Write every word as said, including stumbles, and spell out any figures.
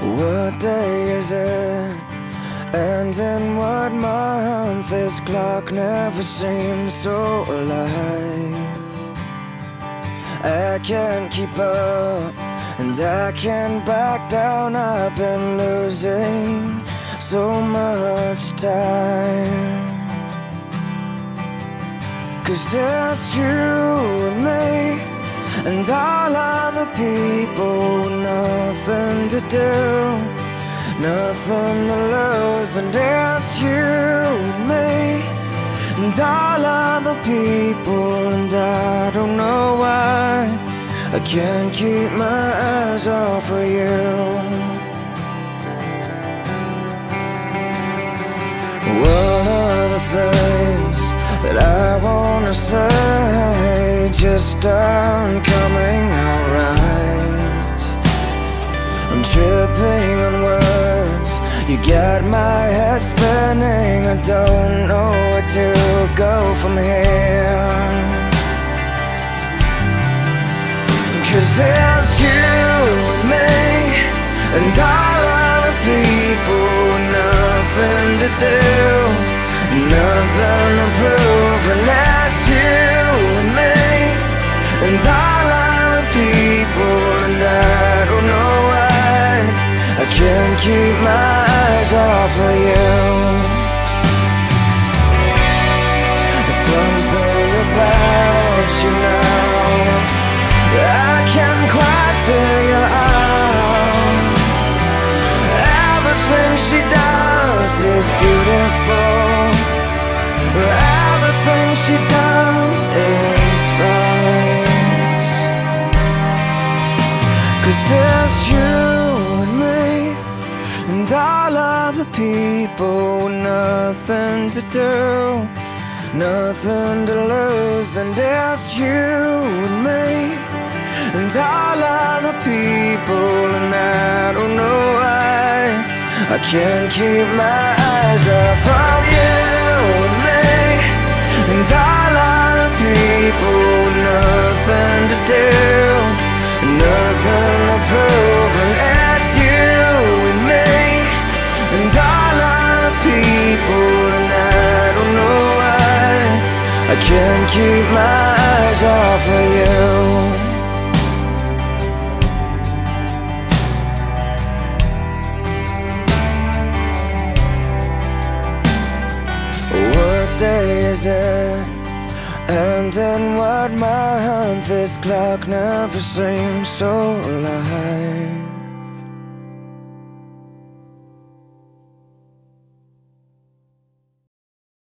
What day is it? And in what month? This clock never seems so alive. I can't keep up, and I can't back down. I've been losing so much time. 'Cause it's you and me, and all other people with nothing to do, nothing to lose. And it's you and me, and all other people, and I don't know why I can't keep my eyes off of you. What are the things that I wanna say just aren't coming out right? I'm tripping on words, you got my head spinning. I don't know where to go from here. 'Cause it's you and me, and all other people with nothing to do, nothing to prove. And that's you and me, and all other people, and I don't know why I can't keep my eyes off of you. Something about you now I can't quite figure out. Everything she does is beautiful, everything she does is right. 'Cause it's you and me, and all other people with nothing to do, nothing to lose. And it's you and me, and all other people, and I don't know why I can't keep my eyes off of you and me, and all other people with nothing to do, nothing to prove. And it's you and me, and all other people, and I don't know why I can't keep my eyes off of you. What day is it? And in what month? This clock never seems so alive.